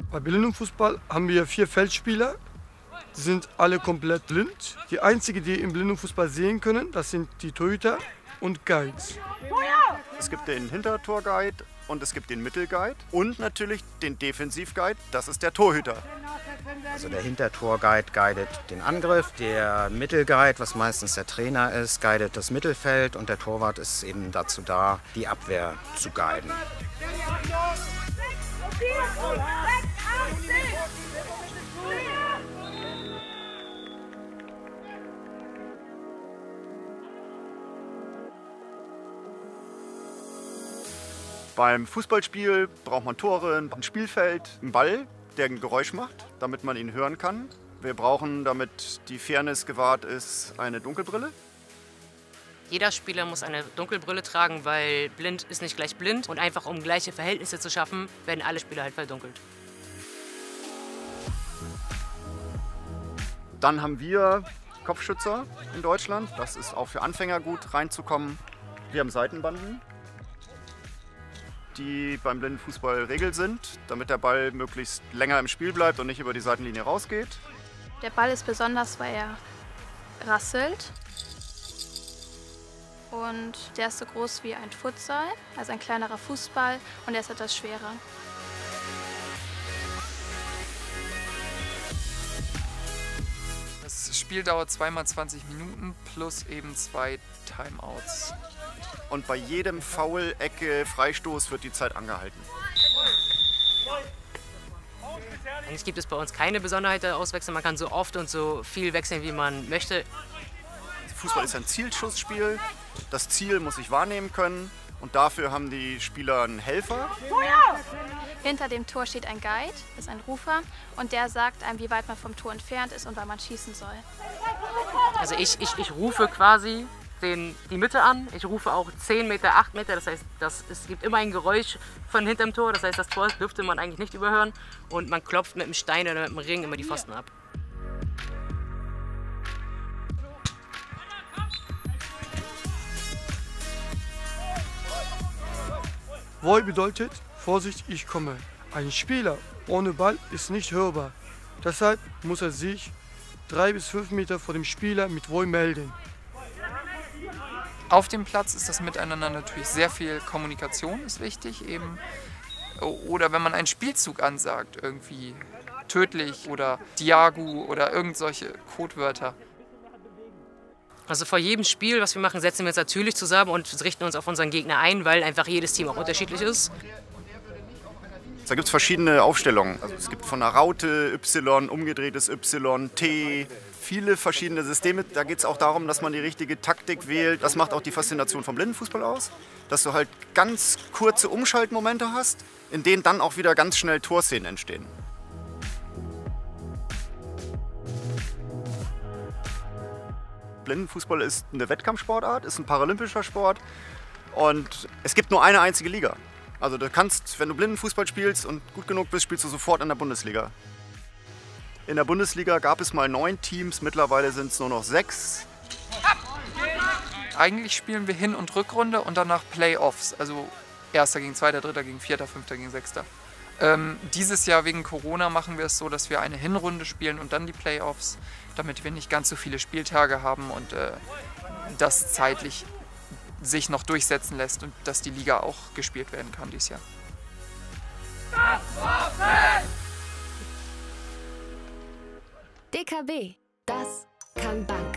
Bei Blindenfußball haben wir 4 Feldspieler. Die sind alle komplett blind. Die einzigen, die im Blindenfußball sehen können, das sind die Torhüter und Guides. Es gibt den Hintertorguide und es gibt den Mittelguide und natürlich den Defensivguide, das ist der Torhüter. Also der Hintertorguide guidet den Angriff, der Mittelguide, was meistens der Trainer ist, guidet das Mittelfeld und der Torwart ist eben dazu da, die Abwehr zu guiden. Beim Fußballspiel braucht man Tore, ein Spielfeld, einen Ball, der ein Geräusch macht, damit man ihn hören kann. Wir brauchen, damit die Fairness gewahrt ist, eine Dunkelbrille. Jeder Spieler muss eine Dunkelbrille tragen, weil blind ist nicht gleich blind. Und einfach um gleiche Verhältnisse zu schaffen, werden alle Spieler halt verdunkelt. Dann haben wir Kopfschützer in Deutschland. Das ist auch für Anfänger gut reinzukommen. Wir haben Seitenbanden, die beim Blindenfußball Regel sind, damit der Ball möglichst länger im Spiel bleibt und nicht über die Seitenlinie rausgeht. Der Ball ist besonders, weil er rasselt. Und der ist so groß wie ein Futsal, also ein kleinerer Fußball, und er ist etwas schwerer. Das Spiel dauert 2x20 Minuten plus eben 2 Timeouts. Und bei jedem Foul, Ecke, Freistoß wird die Zeit angehalten. Eigentlich gibt es bei uns keine Besonderheit der Auswechslung. Man kann so oft und so viel wechseln, wie man möchte. Fußball ist ein Zielschussspiel. Das Ziel muss ich wahrnehmen können. Und dafür haben die Spieler einen Helfer. Hinter dem Tor steht ein Guide, das ist ein Rufer, und der sagt einem, wie weit man vom Tor entfernt ist und wann man schießen soll. Also ich rufe quasi die Mitte an. Ich rufe auch 10 Meter, 8 Meter. Das heißt, es gibt immer ein Geräusch von hinterm Tor. Das heißt, das Tor dürfte man eigentlich nicht überhören. Und man klopft mit dem Stein oder mit dem Ring immer die Pfosten ab. Woi bedeutet, Vorsicht, ich komme. Ein Spieler ohne Ball ist nicht hörbar. Deshalb muss er sich 3 bis 5 Meter vor dem Spieler mit Woi melden. Auf dem Platz ist das Miteinander natürlich sehr viel Kommunikation ist wichtig eben. Oder wenn man einen Spielzug ansagt, irgendwie tödlich oder Diagu oder irgend solche Codewörter. Also vor jedem Spiel, was wir machen, setzen wir uns natürlich zusammen und richten uns auf unseren Gegner ein, weil einfach jedes Team auch unterschiedlich ist. Da gibt es verschiedene Aufstellungen. Also es gibt von einer Raute Y, umgedrehtes Y, T, viele verschiedene Systeme. Da geht es auch darum, dass man die richtige Taktik wählt. Das macht auch die Faszination vom Blindenfußball aus, dass du halt ganz kurze Umschaltmomente hast, in denen dann auch wieder ganz schnell Torszenen entstehen. Blindenfußball ist eine Wettkampfsportart, ist ein paralympischer Sport und es gibt nur eine einzige Liga. Also du kannst, wenn du Blindenfußball spielst und gut genug bist, spielst du sofort in der Bundesliga. In der Bundesliga gab es mal 9 Teams, mittlerweile sind es nur noch 6. Eigentlich spielen wir Hin- und Rückrunde und danach Playoffs, also Erster gegen Zweiter, Dritter gegen Vierter, Fünfter gegen Sechster. Dieses Jahr wegen Corona machen wir es so, dass wir eine Hinrunde spielen und dann die Playoffs, damit wir nicht ganz so viele Spieltage haben und das zeitlich sich noch durchsetzen lässt und dass die Liga auch gespielt werden kann dieses Jahr. DKB, das kann Bank.